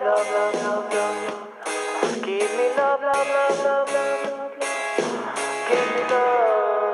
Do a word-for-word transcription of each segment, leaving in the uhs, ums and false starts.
love, love, love, love. Give me love, love, love, love, love. Give me love.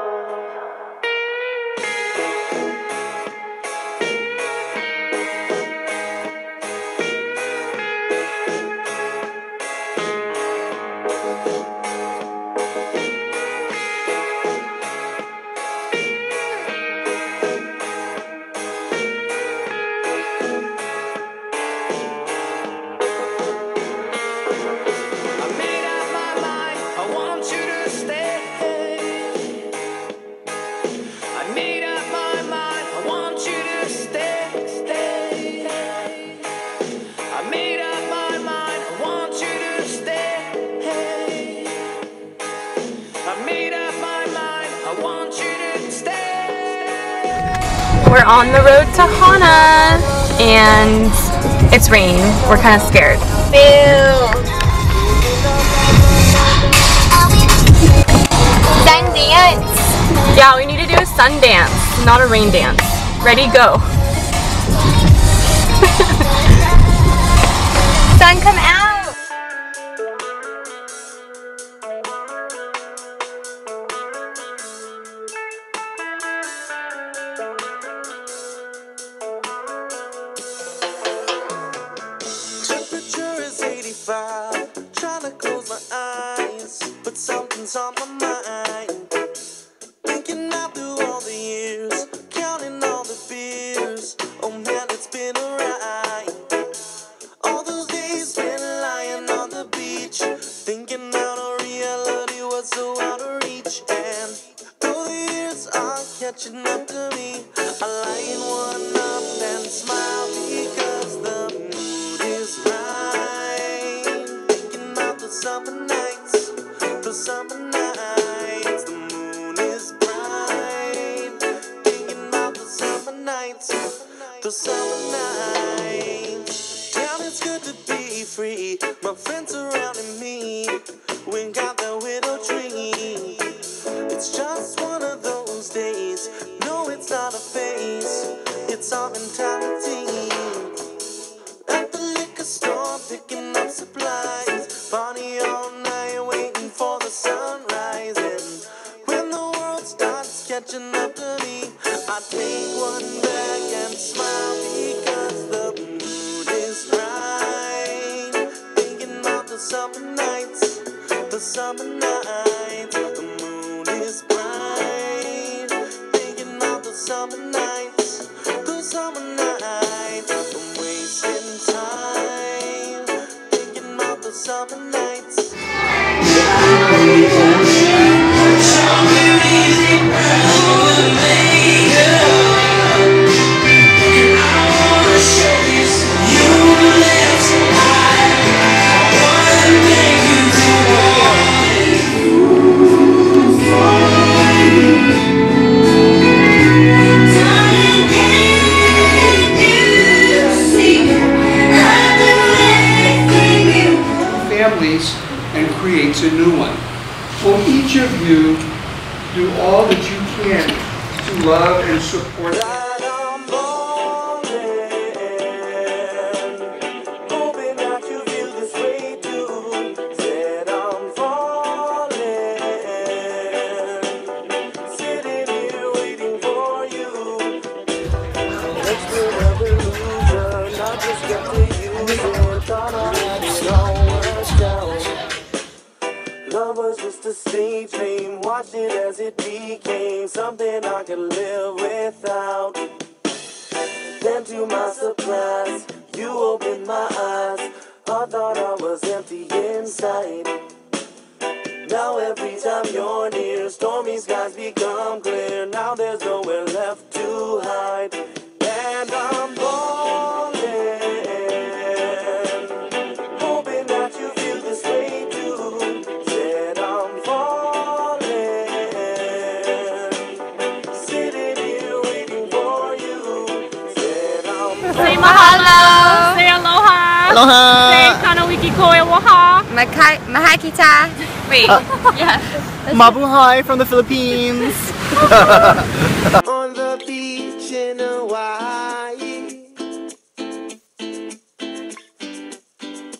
We're on the road to Hana, and it's raining. We're kind of scared. Boo! Sun dance! Yeah, we need to do a sun dance, not a rain dance. Ready, go! Sun, come out! Trying to close my eyes, but something's on my mind. Thinking out through all the years, counting all the beers. Oh man, it's been a ride. All those days spent lying on the beach, thinking out of reality was so out of reach. And though the years are catching up to me, I light one up and smile because the mood is right. Summer nights, the summer nights, the moon is bright. Thinking about the summer nights, the summer nights. Damn, it's good to be free. My friends surrounding me. We got the widow tree. It's just one of those days. No, it's not a phase. It's our mentality. At the liquor store, picking up supplies. Party all night, waiting for the sunrise. And when the world starts catching up to me, I take one back and smile because the mood is right. Thinking about the summer nights, the summer nights. The moon is bright. Thinking about the summer nights, the summer nights. I'm wasting time thinking about the summer nights. And creates a new one. Will each of you do all that you can to love and support them? Love was just a stage name, watched it as it became something I could live without. Then to my surprise, you opened my eyes. I thought I was empty inside. Now every time you're near, stormy skies become clear. Now there's nowhere left to hide. And I'm falling, hoping that you feel this way too. Said I'm falling, sitting here waiting for you. Said I'm falling. Say mahalo. Say aloha. Aloha. Say kanawiki koe waha. Makai mahakita. Wait, Uh, yeah. Mabuhay from the Philippines. On the beach in Hawaii,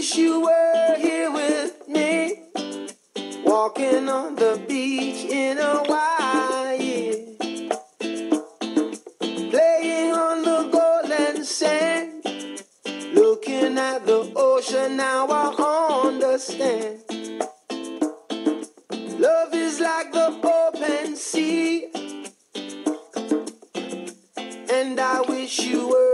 wish you were here with me, walking on the beach in Hawaii, playing on the golden sand, looking at the ocean. Now I understand. Love is like the open sea, and I wish you were